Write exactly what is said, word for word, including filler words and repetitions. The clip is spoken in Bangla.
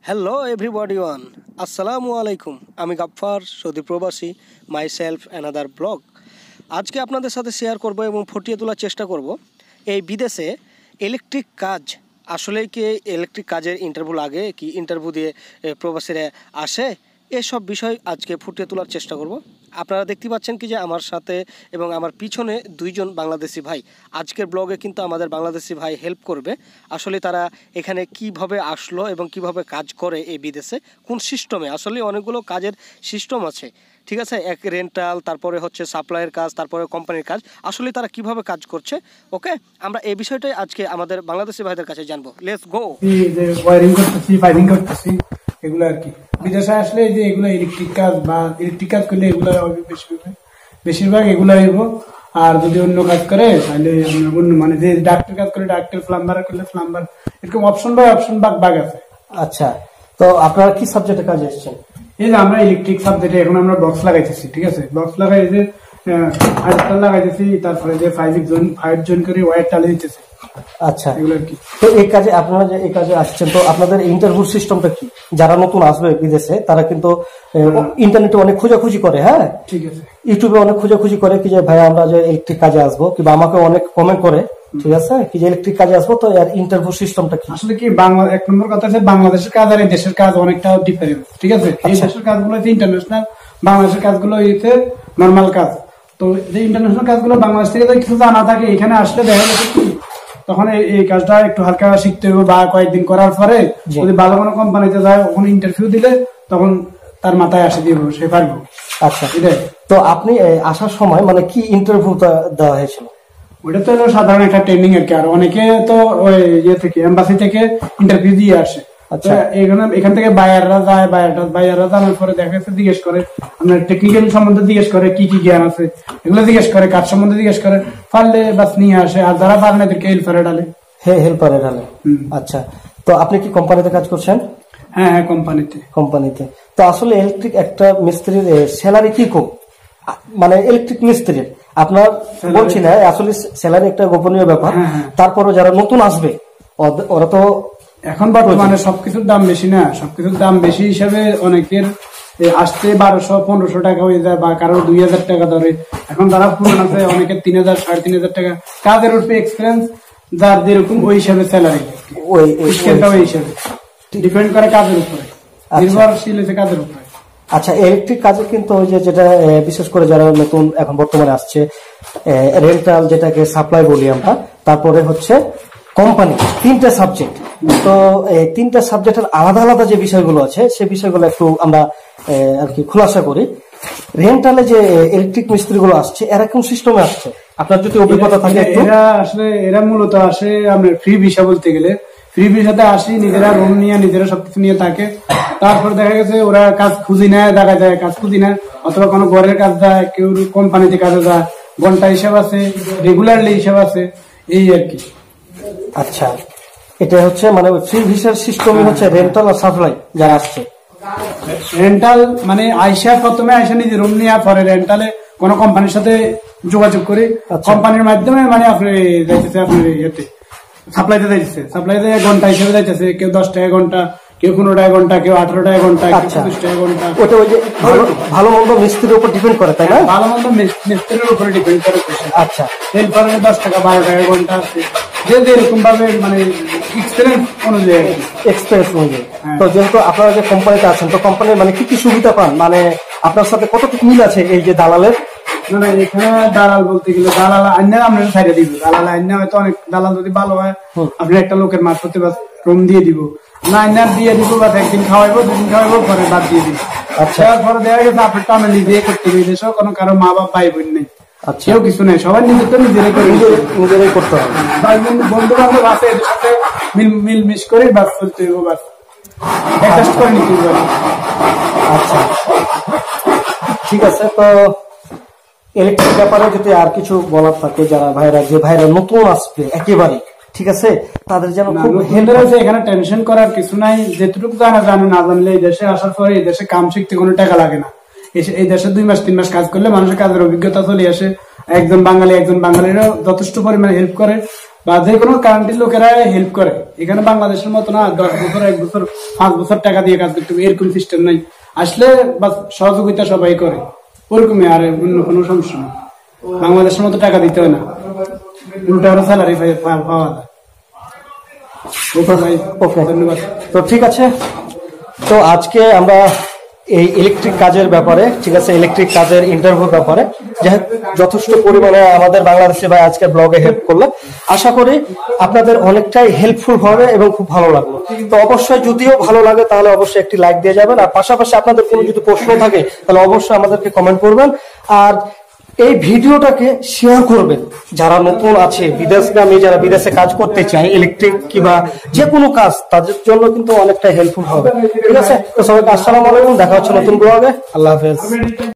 হ্যালো এভরিবডি ওয়ান, আসসালামু আলাইকুম। আমি গাফফার, সৌদি প্রবাসী, মাই সেলফ অ্যানাদার ব্লগ। আজকে আপনাদের সাথে শেয়ার করব এবং ফুটিয়ে তোলার চেষ্টা করব এই বিদেশে ইলেকট্রিক কাজ আসলে কি ইলেকট্রিক কাজের ইন্টারভিউ লাগে কি ইন্টারভিউ দিয়ে প্রবাসীরা আসে, এসব বিষয় আজকে ফুটিয়ে তোলার চেষ্টা করব। আপনারা দেখতে পাচ্ছেন কি যে আমার সাথে এবং আমার পিছনে দুইজন বাংলাদেশি ভাই আজকের ব্লগে কিন্তু আমাদের বাংলাদেশি ভাই হেল্প করবে। আসলে তারা এখানে কিভাবে আসলো এবং কিভাবে কাজ করে এই বিদেশে, কোন সিস্টেমে, আসলে অনেকগুলো কাজের সিস্টেম আছে, ঠিক আছে। এক রেন্টাল, তারপরে হচ্ছে সাপ্লাইয়ের কাজ, তারপরে কোম্পানির কাজ, আসলে তারা কিভাবে কাজ করছে। ওকে, আমরা এই বিষয়টাই আজকে আমাদের বাংলাদেশি ভাইদের কাছে জানবো। Let's go. ওয়ারিং করতেছি, ফায়ারিং করতেছি, এগুলো আর কি। বিদেশে আসলে যে এগুলো ইলেকট্রিক কাজ বা ইলেকট্রিক কাজ করলে এগুলো বেশিরভাগ এগুলো হইব। আর যদি অন্য কাজ করে তাহলে অন্য মানে যে ডাক্তার কাজ করে ডাক্তার, প্লাম্বার করলে প্লাম্বার, এরকম option by option bug bug আছে। আচ্ছা, তো আপনারা কি সাবজেক্টে কাজ এসেছেন? এই যে আমরা ইলেকট্রিক সাবজেক্টে এখন আমরা বক্স লাগাইতেছি, ঠিক আছে। বক্স লাগাই যে আজকাল লাগাইতেছি, তারপরে যে ফাইভ জন ফাইভ জন করে ওয়ার টালে দিতেছে। আচ্ছা, এগুলো কি? তো এই কাজে আপনারা যে এই কাজে আসছেন, তো আপনাদের ইন্টারভিউ সিস্টেমটা কি? যারা নতুন আসবে বিদেশে তারা কিন্তু ইন্টারনেটে অনেক খোঁজাখুঁজি করে, হ্যাঁ ঠিক আছে, ইউটিউবে অনেক খোঁজাখুঁজি করে কি যে ভাই আমরা যে ইলেকট্রিক কাজে আসবো, কিংবা আমাকে অনেক কমেন্ট করে, ঠিক আছে, কি যে ইলেকট্রিক কাজে আসবো, তো এর ইন্টারভিউ সিস্টেমটা কি? আসলে কি বাংলা এক নম্বর কথা আছে, বাংলাদেশের কাজ আর এই দেশের কাজ অনেকটা ডিফারেন্ট, ঠিক আছে। এই দেশের কাজগুলো হচ্ছে ইন্টারন্যাশনাল, বাংলাদেশের কাজগুলো হচ্ছে নর্মাল কাজ। তো যে ইন্টারন্যাশনাল কাজগুলো বাংলাদেশ থেকে যদি কিছু জানা থাকে, এখানে আসলে দেখা যাচ্ছে কি তখন এই কাজটা একটু হালকা শিখতে হবে, বা কয়েকদিন করার পরে যদি ভালো কোনো কোম্পানিতে যায় ওখানে ইন্টারভিউ দিলে তখন তার মাথায় আসে দিব, সে পারবো। আচ্ছা, তো আপনি আসার সময় মানে কি ইন্টারভিউটা দেওয়া হয়েছিল? ওইটা তো সাধারণ একটা ট্রেনিং আর কি। আর অনেকে তো ওই ইয়ে থেকে এম্বাসি থেকে ইন্টারভিউ দিয়ে আসে। আচ্ছা, এখান থেকে বায়াররা যায়, বায়াররা বায়াররা জানার পরে দেখা যাচ্ছে জিজ্ঞেস করে আপনার টেকনিক্যাল সম্বন্ধে জিজ্ঞেস করে, কি কি জ্ঞান আছে এগুলো জিজ্ঞেস করে, কাজ সম্বন্ধে জিজ্ঞেস করে, পারলে বাস নিয়ে আসে। আর যারা পারে না এদেরকে হেল্পারে ডালে। হ্যাঁ, হেল্পারে ডালে। আচ্ছা, তো আপনি কি কোম্পানিতে কাজ করছেন? হ্যাঁ হ্যাঁ, কোম্পানিতে কোম্পানিতে তো আসলে ইলেকট্রিক একটা মিস্ত্রির স্যালারি কি কম, মানে ইলেকট্রিক মিস্ত্রির আপনার বলছি না, আসলে স্যালারি একটা গোপনীয় ব্যাপার। তারপরে যারা নতুন আসবে ওরা তো এখন বর্তমানে সবকিছুর দাম বেশি না, সবকিছুর দাম বেশি হিসাবে অনেকের আসতে বারোশো পনেরোশো টাকা হয়ে যায়, বা কারো দুই হাজার টাকা ধরে। এখন যারা পুরন আছে অনেকের তিন হাজার সাড়ে তিন হাজার টাকা। কাজের উপরে এক্সপিরিয়েন্স যার যেরকম ওই হিসাবে স্যালারি, ওই ওই হিসাবে ডিপেন্ড করে কাজের উপরে, নির্ভরশীল হচ্ছে কাজের উপরে। আচ্ছা, ইলেকট্রিক কাজে কিন্তু ওই যে যেটা বিশেষ করে যারা নতুন এখন বর্তমানে আসছে, রেন্টাল যেটাকে সাপ্লাই বলি আমরা, তারপরে হচ্ছে কোম্পানি, তিনটা সাবজেক্ট। তো এই তিনটা সাবজেক্টের আলাদা আলাদা যে বিষয়গুলো আছে সেই বিষয়গুলো একটু আমরা আর কি খুলাসা করি। রেন্টালে যে ইলেকট্রিক মিস্ত্রিগুলো আসছে এরা কোন সিস্টেমে আসছে, আপনার যদি অভিজ্ঞতা থাকে? এরা আসলে এরা মূলত আসে আপনার ফ্রি ভিসা বলতে গেলে, ফ্রি ভিসাতে আসি, নিজেরা রুম নিয়ে নিজেরা সবকিছু নিয়ে থাকে। তারপর দেখা গেছে ওরা কাজ খুঁজি নেয়, দেখা যায় কাজ খুঁজি নেয়, অথবা কোনো ঘরের কাজ যায়, কেউ কোম্পানিতে কাজে যায়, ঘন্টা হিসাব আছে, রেগুলারলি হিসাব আছে, এই আর কি। আচ্ছা, এটা হচ্ছে মানে ফ্রি ভিসার সিস্টেম হচ্ছে রেন্টাল আর সাপ্লাই যারা আসছে। রেন্টাল মানে আইসা প্রথমে আইসা নিজে রুম নিয়ে, পরে রেন্টালে কোনো কোম্পানির সাথে যোগাযোগ করে কোম্পানির মাধ্যমে মানে আপনি যাইতেছে আপনার ইয়েতে সাপ্লাইতে যাইতেছে, সাপ্লাইতে ঘন্টা হিসেবে যাইতেছে, কেউ দশ টাকা ঘন্টা, কেউ পনেরো টাকা ঘন্টা, কেউ আঠারো টাকা ঘন্টা, চব্বিশ টাকা ঘন্টা। ওটা ওই যে ভালো মন্দ মিস্ত্রির উপর ডিপেন্ড করে, তাই না? ভালো মন্দ মিস্ত্রির উপরে ডিপেন্ড করে। আচ্ছা, এরপরে দশ টাকা বারো টাকা ঘন্টা আছে, যে যেরকম ভাবে মানে এক্সপিরিয়েন্স অনুযায়ী এক্সপিরিয়েন্স অনুযায়ী। তো যেহেতু আপনারা যে কোম্পানিতে আছেন, তো কোম্পানির মানে কি কি সুবিধা পান, মানে আপনার সাথে কতটুকু মিল আছে এই যে দালালের? না না, এখানে দালাল বলতে গেলে দালাল আইনা আমরা সাইডে দিব। দালাল আইনা হয়তো অনেক দালাল যদি ভালো হয় আপনি একটা লোকের মারফতে রুম দিয়ে দিব, না আইনার দিয়ে দিব, বা একদিন খাওয়াইবো, দুদিন খাওয়াইবো, পরে বাদ দিয়ে দিব। আচ্ছা, পরে দেখা গেছে আপনার টানে নিজে করতে হবে, দেশও কোনো কারো মা বাপ ভাই বোন নেই, কেউ কিছু নেই, সবাই নিজের তো নিজেরাই করে নিজেরাই করতে হবে। বন্ধু বান্ধব আছে, এদের সাথে মিল মিল মিশ করে বাস চলতে হইব, বাস অ্যাডজাস্ট করে নিতে হবে। আচ্ছা, ঠিক আছে। তো ইলেকট্রিক ব্যাপারে যদি আর কিছু বলার থাকে, যারা ভাইরা যে ভাইরা নতুন আসবে একেবারে, ঠিক আছে, তাদের যেন খুব হেল্প আছে। এখানে টেনশন করার কিছু নাই, যেটুকু জানা জানে, না জানলে এই দেশে আসার পরে এই দেশে কাম শিখতে কোনো টাকা লাগে না। এই দেশে দুই মাস তিন মাস কাজ করলে মানুষের কাজের অভিজ্ঞতা চলে আসে। একজন বাঙালি একজন বাঙালিরও যথেষ্ট পরিমাণে হেল্প করে। বা যে কোনো কান্ট্রির লোকেরা হেল্প করে। এখানে বাংলাদেশের মতো না দশ বছর এক বছর পাঁচ বছর টাকা দিয়ে কাজ করতে হবে এরকম সিস্টেম নাই। আসলে সহযোগিতা সবাই করে ওরকমই, আর অন্য কোনো সমস্যা নেই। বাংলাদেশের মতো টাকা দিতে হয় না, উল্টা আরো স্যালারি পাওয়া যায়। ধন্যবাদ। তো ঠিক আছে, তো আজকে আমরা এই ইলেকট্রিক কাজের ব্যাপারে, ঠিক আছে, ইলেকট্রিক কাজের ইন্টারভিউর ব্যাপারে যাই হোক যথেষ্ট পরিমাণে আমাদের বাংলাদেশি ভাই আজকে ব্লগে হেল্প করলো। আশা করি আপনাদের অনেকটাই হেল্পফুল হবে এবং খুব ভালো লাগলো। তো অবশ্যই যদিও ভালো লাগে তাহলে অবশ্যই একটি লাইক দিয়ে যাবেন, আর পাশাপাশি আপনাদের কোনো যদি প্রশ্ন থাকে তাহলে অবশ্যই আমাদেরকে কমেন্ট করবেন, আর এই ভিডিওটাকে শেয়ার করবেন যারা নতুন আছে, বিদেশগামী যারা বিদেশে কাজ করতে চায় ইলেকট্রিক কিংবা যে কোনো কাজ, তাদের জন্য কিন্তু অনেকটা হেল্পফুল হবে। ঠিক আছে, তো সবাইকে আসসালামু আলাইকুম, দেখা হচ্ছে নতুন ব্লগে। আল্লাহ হাফেজ।